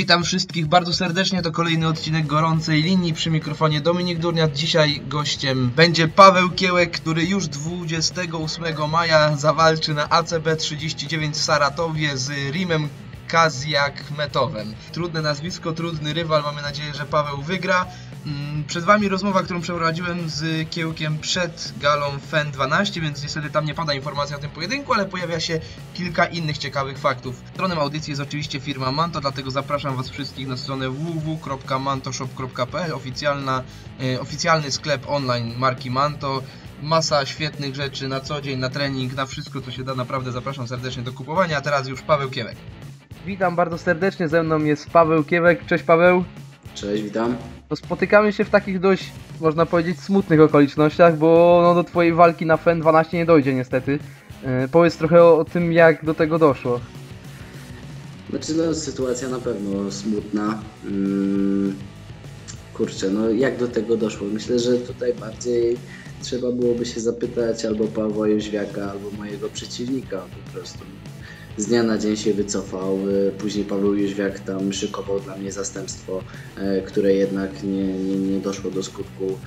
Witam wszystkich bardzo serdecznie, to kolejny odcinek Gorącej Linii, przy mikrofonie Dominik Durniat. Dzisiaj gościem będzie Paweł Kiełek, który już 28 maja zawalczy na ACB 39 w Saratowie z Rimem Kaziakmetowem. Trudne nazwisko, trudny rywal, mamy nadzieję, że Paweł wygra. Przed Wami rozmowa, którą przeprowadziłem z Kiełkiem przed galą FEN 12, więc niestety tam nie pada informacja o tym pojedynku, ale pojawia się kilka innych ciekawych faktów. Stroną audycji jest oczywiście firma Manto, dlatego zapraszam Was wszystkich na stronę www.mantoshop.pl, oficjalny sklep online marki Manto. Masa świetnych rzeczy na co dzień, na trening, na wszystko co się da, naprawdę zapraszam serdecznie do kupowania. A teraz już Paweł Kiełek. Witam bardzo serdecznie, ze mną jest Paweł Kiełek. Cześć Paweł. Cześć, witam. To spotykamy się w takich dość, można powiedzieć, smutnych okolicznościach, bo do Twojej walki na FEN 12 nie dojdzie niestety. Powiedz trochę o tym, jak do tego doszło. Znaczy, sytuacja na pewno smutna. Kurczę, jak do tego doszło? Myślę, że tutaj bardziej trzeba byłoby się zapytać albo Pawła Jóźwiaka, albo mojego przeciwnika po prostu. Z dnia na dzień się wycofał, później Paweł Jóźwiak tam szykował dla mnie zastępstwo, które jednak nie doszło do skutku.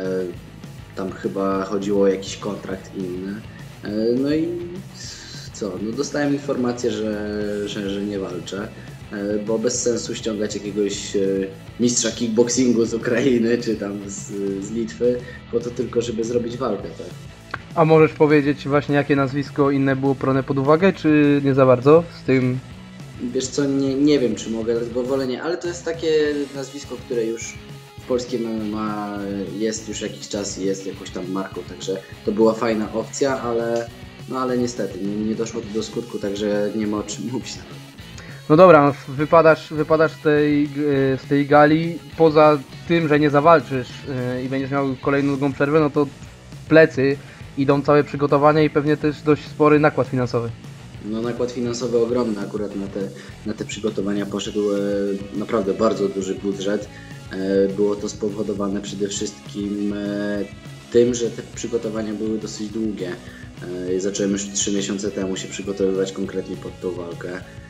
Tam chyba chodziło o jakiś kontrakt inny. No i co? Dostałem informację, że nie walczę, bo bez sensu ściągać jakiegoś mistrza kickboxingu z Ukrainy czy tam z Litwy, po to tylko, żeby zrobić walkę, tak? A możesz powiedzieć właśnie, jakie nazwisko inne było brane pod uwagę, czy nie za bardzo z tym? Wiesz co, nie wiem, czy mogę, bo wolę nie, ale to jest takie nazwisko, które już w polskim MMA jest już jakiś czas i jest jakąś tam marką, także to była fajna opcja, ale niestety nie doszło do skutku, także nie ma o czym mówić nawet. No dobra, wypadasz z tej gali, poza tym, że nie zawalczysz i będziesz miał kolejną długą przerwę, no to plecy idą całe przygotowania i pewnie też dość spory nakład finansowy. Nakład finansowy ogromny akurat na te przygotowania poszedł naprawdę bardzo duży budżet. Było to spowodowane przede wszystkim tym, że te przygotowania były dosyć długie. Zacząłem już 3 miesiące temu się przygotowywać konkretnie pod tą walkę.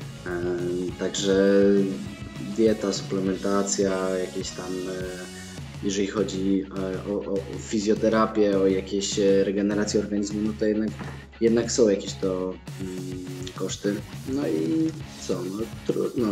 Także dieta, suplementacja, jakieś tam, jeżeli chodzi o fizjoterapię, o jakieś regenerację organizmu, to jednak są jakieś to koszty. No i co? Trudno.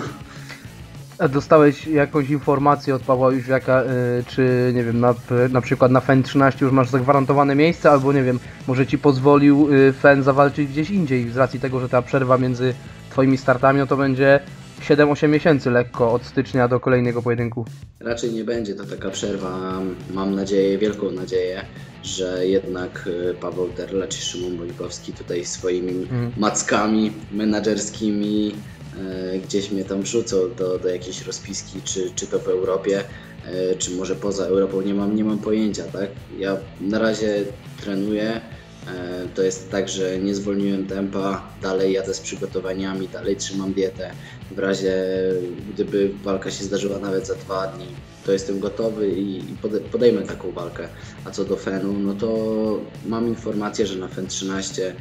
A dostałeś jakąś informację od Pawła Jóźwiaka, czy nie wiem, na przykład na FEN 13 już masz zagwarantowane miejsce, albo nie wiem, może Ci pozwolił FEN zawalczyć gdzieś indziej, z racji tego, że ta przerwa między Twoimi startami to będzie 7-8 miesięcy lekko od stycznia do kolejnego pojedynku? Raczej nie będzie to taka przerwa. Mam nadzieję, wielką nadzieję, że jednak Paweł Terle czy Szymon Bolikowski tutaj swoimi mackami menadżerskimi gdzieś mnie tam wrzucą do jakiejś rozpiski, czy to w Europie, czy może poza Europą, nie mam pojęcia, tak? Ja na razie trenuję. To jest tak, że nie zwolniłem tempa, dalej jadę z przygotowaniami, dalej trzymam dietę. W razie gdyby walka się zdarzyła nawet za 2 dni, to jestem gotowy i podejmę taką walkę. A co do FEN-u, to mam informację, że na FEN 13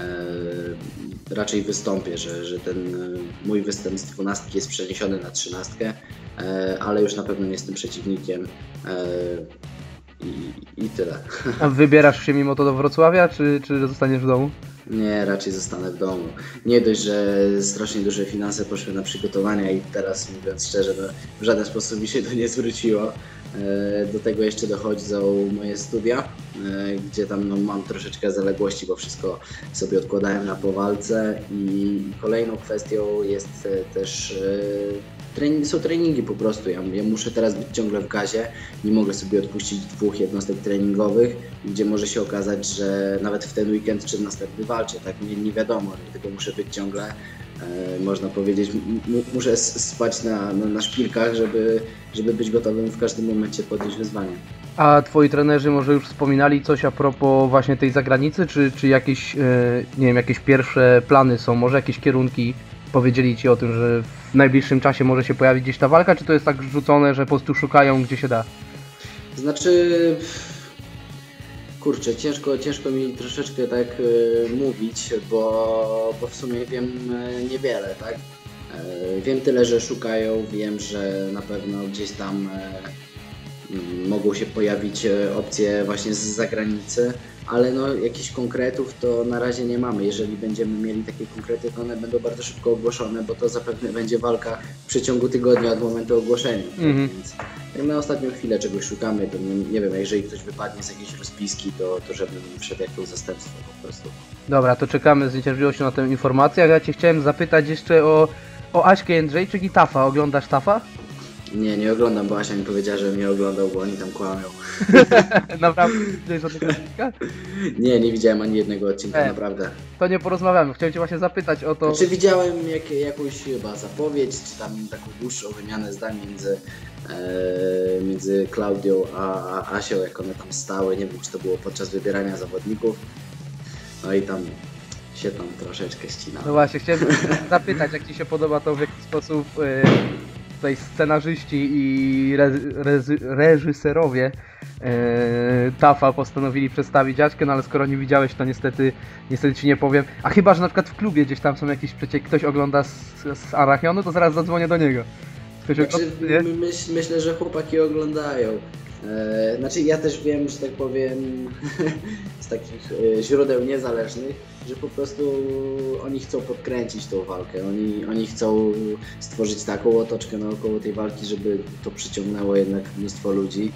raczej wystąpię, że ten mój występ z 12 jest przeniesiony na 13, ale już na pewno nie jestem przeciwnikiem. I tyle. A wybierasz się mimo to do Wrocławia, czy zostaniesz w domu? Nie, raczej zostanę w domu. Nie dość, że strasznie duże finanse poszły na przygotowania i teraz, mówiąc szczerze, w żaden sposób mi się to nie zwróciło. Do tego jeszcze dochodzą moje studia, gdzie tam mam troszeczkę zaległości, bo wszystko sobie odkładałem na po walce. I kolejną kwestią jest też są treningi po prostu. Ja muszę teraz być ciągle w gazie, nie mogę sobie odpuścić 2 jednostek treningowych, gdzie może się okazać, że nawet w ten weekend czy następny walczę, tak nie wiadomo, tylko muszę być ciągle, można powiedzieć, muszę spać na szpilkach, żeby być gotowym w każdym momencie podjąć wyzwanie. A Twoi trenerzy może już wspominali coś a propos właśnie tej zagranicy, czy jakieś, nie wiem, jakieś pierwsze plany są, może jakieś kierunki? Powiedzieli Ci o tym, że w najbliższym czasie może się pojawić gdzieś ta walka, czy to jest tak rzucone, że po prostu szukają gdzie się da? Znaczy, kurczę, ciężko mi troszeczkę tak mówić, bo w sumie wiem niewiele, tak? Wiem tyle, że szukają, wiem, że na pewno gdzieś tam mogą się pojawić opcje właśnie z zagranicy, ale no jakichś konkretów to na razie nie mamy. Jeżeli będziemy mieli takie konkrety, to one będą bardzo szybko ogłoszone, bo to zapewne będzie walka w przeciągu tygodnia od momentu ogłoszenia. Więc jak na ostatnią chwilę czegoś szukamy, to nie wiem, jeżeli ktoś wypadnie z jakiejś rozpiski, to żebym wszedł jak to zastępstwo po prostu. Dobra, to czekamy z niecierpliwością na tę informację. A ja Cię chciałem zapytać jeszcze o Aśkę Jędrzej, czyli Tafa. Oglądasz Tafa? Nie oglądam, bo Asia mi powiedziała, że mnie oglądał, bo oni tam kłamią. Naprawdę? Nie widziałeś żadnego odcinka? Nie widziałem ani jednego odcinka, naprawdę. To nie porozmawiamy. Chciałem Cię właśnie zapytać o to... Czy widziałem jakąś chyba zapowiedź, czy tam taką dłuższą wymianę zdań między Klaudią a Asią, jak one tam stały. Nie wiem, czy to było podczas wybierania zawodników. No i tam się tam troszeczkę ścinało. No właśnie, chciałem zapytać, jak Ci się podoba to, w jaki sposób tutaj scenarzyści i reżyserowie Tafa postanowili przedstawić Aśkę, no ale skoro nie widziałeś, to niestety Ci nie powiem. A chyba, że na przykład w klubie gdzieś tam są jakieś przecieki, ktoś ogląda z Arachionu, to zaraz zadzwonię do niego. Myślę, że chłopaki oglądają. Znaczy ja też wiem, że tak powiem, z takich źródeł niezależnych, że po prostu oni chcą podkręcić tą walkę, oni chcą stworzyć taką otoczkę naokoło tej walki, żeby to przyciągnęło jednak mnóstwo ludzi.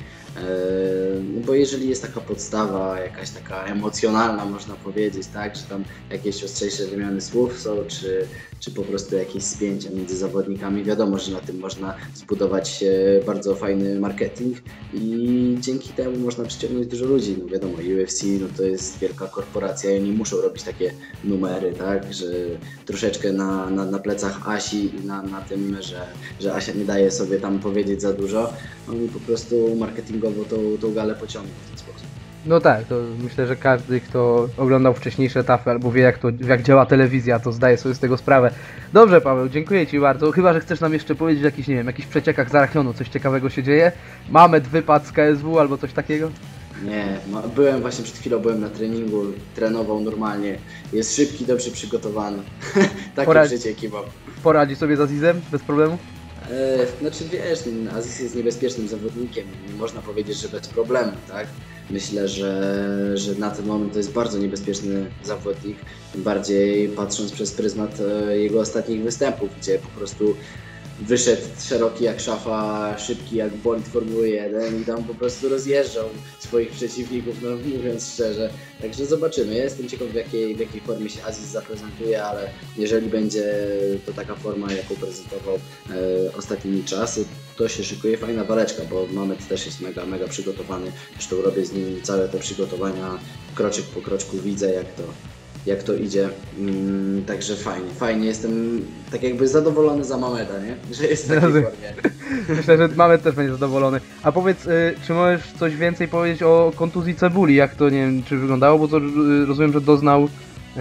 Bo jeżeli jest taka podstawa, jakaś taka emocjonalna, można powiedzieć, tak, że tam jakieś ostrzejsze wymiany słów są, czy po prostu jakieś spięcia między zawodnikami, wiadomo, że na tym można zbudować bardzo fajny marketing i dzięki temu można przyciągnąć dużo ludzi. No wiadomo, UFC no to jest wielka korporacja i oni muszą robić takie numery, tak, że troszeczkę na plecach Asi i na tym, że Asia nie daje sobie tam powiedzieć za dużo, oni po prostu marketingowo tą galę pociągną w ten sposób. No tak, to myślę, że każdy, kto oglądał wcześniejsze Tafy albo wie jak działa telewizja, to zdaje sobie z tego sprawę. Dobrze, Paweł, dziękuję Ci bardzo. Chyba że chcesz nam jeszcze powiedzieć o jakichś przeciekach z Arachionu, coś ciekawego się dzieje? Mamet wypadł z KSW albo coś takiego? Nie, byłem właśnie przed chwilą na treningu, trenował normalnie, jest szybki, dobrze przygotowany. Takie przecieki mam. Poradzi sobie z Azizem bez problemu? Znaczy wiesz, Aziz jest niebezpiecznym zawodnikiem, nie można powiedzieć, że bez problemu, tak? Myślę, że na ten moment to jest bardzo niebezpieczny zawodnik, tym bardziej patrząc przez pryzmat jego ostatnich występów, gdzie po prostu wyszedł szeroki jak szafa, szybki jak bolid Formuły 1 i tam po prostu rozjeżdżał swoich przeciwników, no mówiąc szczerze. Także zobaczymy. Ja jestem ciekaw w jakiej formie się Aziz zaprezentuje, ale jeżeli będzie to taka forma, jaką prezentował ostatnimi czasy, to się szykuje fajna waleczka, bo Mamet też jest mega przygotowany. Zresztą robię z nim całe te przygotowania, kroczek po kroczku widzę jak to idzie, także fajnie, jestem tak jakby zadowolony za Mameda, nie? Że jest w takiej formie. Myślę, że Mamet też będzie zadowolony. A powiedz, czy możesz coś więcej powiedzieć o kontuzji Cebuli, jak to, nie wiem, czy wyglądało, bo to rozumiem, że doznał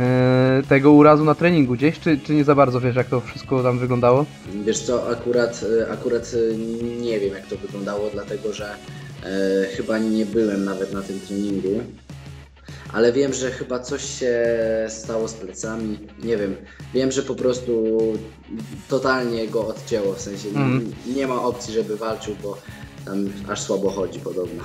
tego urazu na treningu gdzieś, czy nie za bardzo wiesz, jak to wszystko tam wyglądało? Wiesz co, akurat nie wiem jak to wyglądało, dlatego że chyba nie byłem nawet na tym treningu. Ale wiem, że chyba coś się stało z plecami, nie wiem, wiem, że po prostu totalnie go odcięło, w sensie nie ma opcji, żeby walczył, bo tam aż słabo chodzi podobno.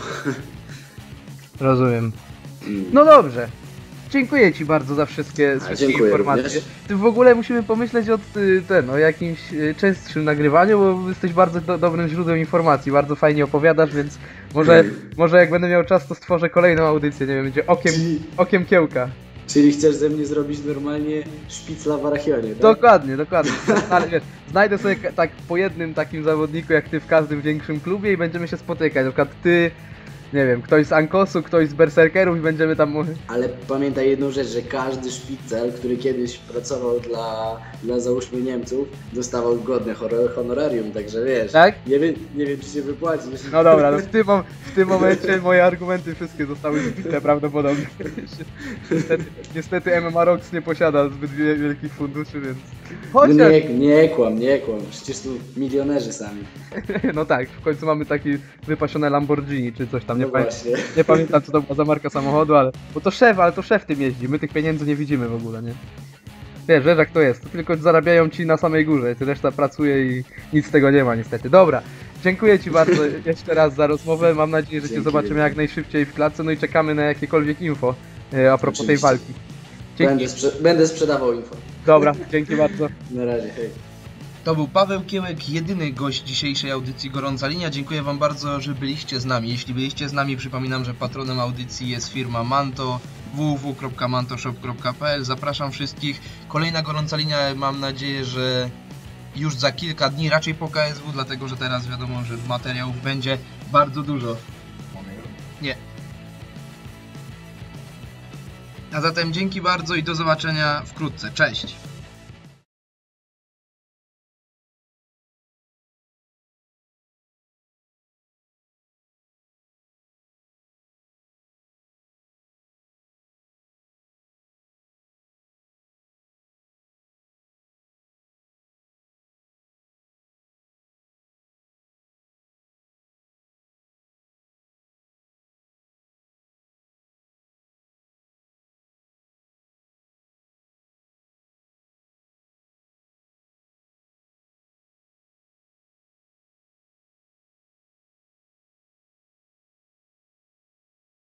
Rozumiem. No dobrze. Dziękuję Ci bardzo za wszystkie informacje. Również. Ty w ogóle musimy pomyśleć o jakimś częstszym nagrywaniu, bo jesteś bardzo dobrym źródłem informacji, bardzo fajnie opowiadasz, więc może jak będę miał czas, to stworzę kolejną audycję, nie wiem, będzie okiem kiełka. Czyli chcesz ze mnie zrobić normalnie szpicla w Arachionie, tak? Dokładnie. Ale wiesz, znajdę sobie tak po jednym takim zawodniku jak Ty w każdym większym klubie i będziemy się spotykać, na przykład Ty, nie wiem, ktoś z Ankosu, ktoś z Berserkerów i będziemy tam... Ale pamiętaj jedną rzecz, że każdy szpicel, który kiedyś pracował dla załóżmy Niemców, dostawał godne honorarium, także wiesz, tak? Nie wiem czy się wypłaci. No dobra, no w tym momencie moje argumenty wszystkie zostały zbite prawdopodobnie. Niestety MMA Rocks nie posiada zbyt wielkich funduszy, więc... Chociaż... Nie kłam, przecież tu milionerzy sami. No tak, w końcu mamy taki wypasione Lamborghini czy coś tam, nie pamiętam co to była za marka samochodu, ale to szef tym jeździ, my tych pieniędzy nie widzimy w ogóle, nie? Wiesz, jak to jest, to tylko zarabiają ci na samej górze, ty reszta pracuje i nic z tego nie ma niestety. Dobra, dziękuję ci bardzo jeszcze raz za rozmowę, mam nadzieję, że cię Dzięki zobaczymy wielkie. jak najszybciej w klatce, no i czekamy na jakiekolwiek info a propos tej Oczywiście. walki. Dzięki. Będę sprzedawał info. Dobra, dzięki bardzo. Na razie, hej. To był Paweł Kiełek, jedyny gość dzisiejszej audycji Gorąca Linia. Dziękuję wam bardzo, że byliście z nami. Jeśli byliście z nami, przypominam, że patronem audycji jest firma Manto, www.mantoshop.pl. Zapraszam wszystkich. Kolejna Gorąca Linia, mam nadzieję, że już za kilka dni, raczej po KSW, dlatego że teraz wiadomo, że materiałów będzie bardzo dużo. Nie. A zatem dzięki bardzo i do zobaczenia wkrótce. Cześć!